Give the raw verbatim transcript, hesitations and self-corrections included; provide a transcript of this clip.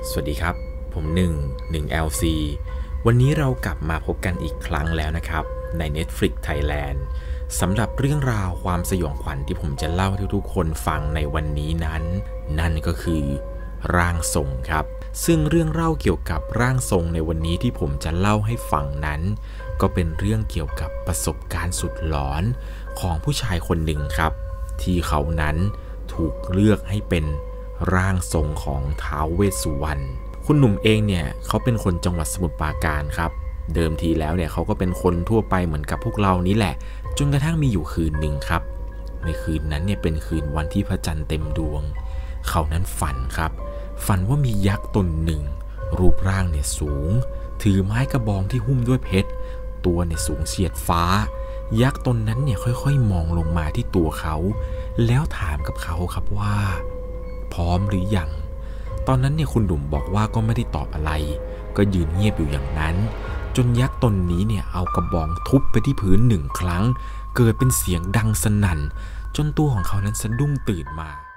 สวัสดีครับผมหนึ่ง หนึ่ง แอล ซี วันนี้เรากลับมาพบกันอีกครั้งแล้วนะครับใน Netflix Thailand สำหรับเรื่องราวความสยองขวัญที่ผมจะเล่าให้ทุกคนฟังในวันนี้นั้นนั่นก็คือร่างทรงครับซึ่งเรื่องเล่าเกี่ยวกับร่างทรงในวันนี้ที่ผมจะเล่าให้ฟังนั้นก็เป็นเรื่องเกี่ยวกับประสบการณ์สุดหลอนของผู้ชายคนหนึ่งครับที่เขานั้นถูกเลือกให้เป็นร่างทรงของท้าวเวสสุวรรณคุณหนุ่มเองเนี่ยเขาเป็นคนจังหวัดสมุทรปราการครับเดิมทีแล้วเนี่ยเขาก็เป็นคนทั่วไปเหมือนกับพวกเรานี้แหละจนกระทั่งมีอยู่คืนหนึ่งครับในคืนนั้นเนี่ยเป็นคืนวันที่พระจันทร์เต็มดวงเขานั้นฝันครับฝันว่ามียักษ์ตนหนึ่งรูปร่างเนี่ยสูงถือไม้กระบองที่หุ้มด้วยเพชรตัวเนี่ยสูงเฉียดฟ้ายักษ์ตนนั้นเนี่ยค่อยๆมองลงมาที่ตัวเขาแล้วถามกับเขาครับว่าพร้อมหรือยังตอนนั้นเนี่ยคุณหนุ่มบอกว่าก็ไม่ได้ตอบอะไรก็ยืนเงียบอยู่อย่างนั้นจนยักษ์ตนนี้เนี่ยเอากระบองทุบไปที่พื้นหนึ่งครั้งเกิดเป็นเสียงดังสนั่นจนตัวของเขานั้นสะดุ้งตื่นมา